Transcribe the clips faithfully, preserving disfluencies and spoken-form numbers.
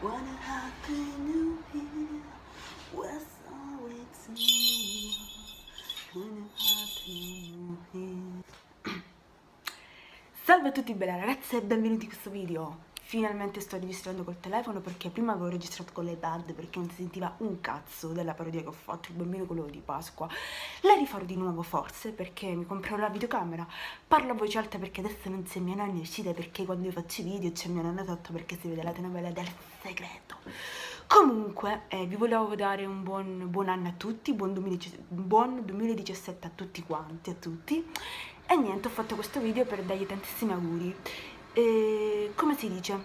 What happened here was always new. What happened here. Salve a tutti belle ragazze e benvenuti in questo video. Finalmente sto registrando col telefono perché prima avevo registrato con l'iPad perché non si sentiva un cazzo della parodia che ho fatto, il bambino quello di Pasqua. La rifarò di nuovo forse perché mi comprerò la videocamera. Parlo a voce alta perché adesso non c'è mia nonna uscita, perché quando io faccio i video c'è mia nonna sotto perché si vede la telenovela del segreto. Comunque eh, vi volevo dare un buon, buon anno a tutti, buon, buon duemiladiciassette a tutti quanti, a tutti. E niente, ho fatto questo video per dargli tantissimi auguri. E come si dice?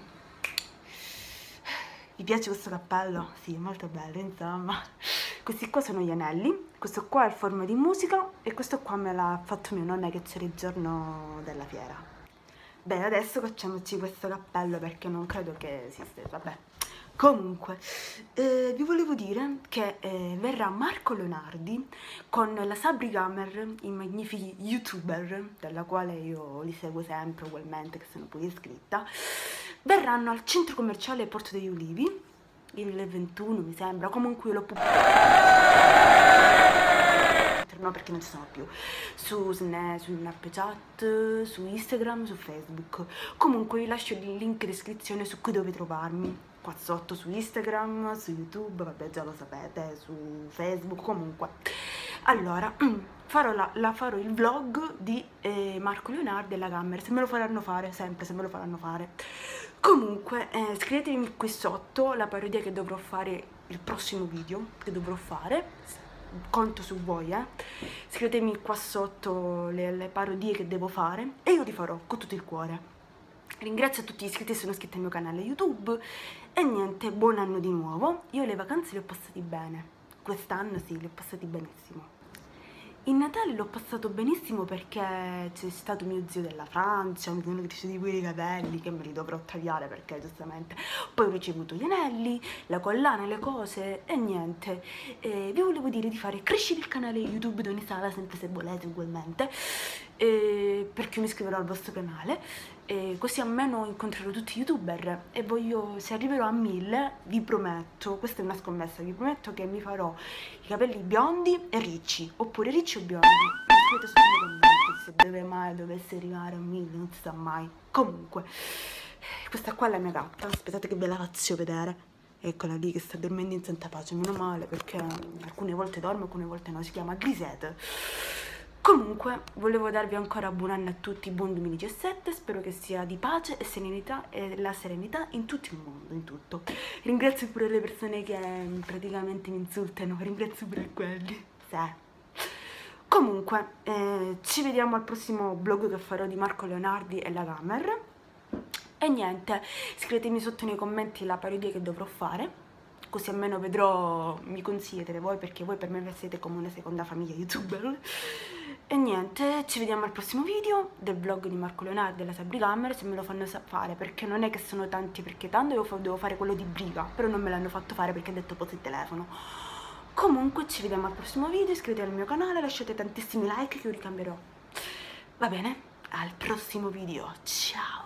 Vi piace questo cappello? Sì, molto bello, insomma. Questi qua sono gli anelli, questo qua è il forma di musica e questo qua me l'ha fatto mia nonna che c'era il giorno della fiera. Bene, adesso facciamoci questo cappello perché non credo che esiste, vabbè. Comunque, eh, vi volevo dire che eh, verrà Marco Leonardi con la Sabri Gamer, i magnifici youtuber, della quale io li seguo sempre ugualmente, che sono pure iscritta, verranno al centro commerciale Porto degli Ulivi, il ventuno mi sembra, comunque io l'ho pubblicato. No, perché non ci sono più, su, su Snapchat, su Instagram, su Facebook. Comunque vi lascio il link in descrizione su cui dove trovarmi, qua sotto, su Instagram, su YouTube, vabbè già lo sapete, su Facebook, comunque. Allora, farò, la, la, farò il vlog di eh, Marco Leonardi e la Gamer, se me lo faranno fare, sempre se me lo faranno fare. Comunque, eh, scrivetemi qui sotto la parodia che dovrò fare, il prossimo video che dovrò fare. Conto su voi, eh. Scrivetemi qua sotto le, le parodie che devo fare e io li farò con tutto il cuore. Ringrazio a tutti gli iscritti che sono iscritti al mio canale YouTube e niente, buon anno di nuovo. Io le vacanze le ho passate bene, quest'anno sì, le ho passate benissimo. In Natale l'ho passato benissimo perché c'è stato mio zio della Francia, mi sono cresciuti pure i capelli che me li dovrò tagliare perché giustamente. Poi ho ricevuto gli anelli, la collana, le cose e niente. E vi volevo dire di fare crescere il canale YouTube Doni Sala, sempre se volete ugualmente, e perché mi iscriverò al vostro canale. E così almeno incontrerò tutti i youtuber e voglio, se arriverò a mille, vi prometto, questa è una scommessa, vi prometto che mi farò i capelli biondi e ricci, oppure ricci o biondi. Scrivete sotto nei commenti se dove mai dovesse arrivare a mille, non si sa mai. Comunque, questa qua è la mia gatta, aspettate che ve la faccio vedere. Eccola lì che sta dormendo in santa pace, meno male perché alcune volte dorme, alcune volte no, si chiama Grisette. Comunque, volevo darvi ancora buon anno a tutti, buon duemiladiciassette, spero che sia di pace e serenità e la serenità in tutto il mondo, in tutto. Ringrazio pure le persone che praticamente mi insultano, ringrazio pure quelli, sì. Comunque, eh, ci vediamo al prossimo vlog che farò di Marco Leonardi e la Gamer. E niente, scrivetemi sotto nei commenti la parodia che dovrò fare. Così almeno vedrò, mi consigliate voi perché voi per me siete come una seconda famiglia youtuber. E niente, ci vediamo al prossimo video del vlog di Marco Leonardi della Sabri Gamer, se me lo fanno fare, perché non è che sono tanti, perché tanto io devo fare quello di Briga, però non me l'hanno fatto fare perché ha detto posa il telefono. Comunque ci vediamo al prossimo video, iscrivetevi al mio canale, lasciate tantissimi like che io ricambierò. Va bene? Al prossimo video, ciao!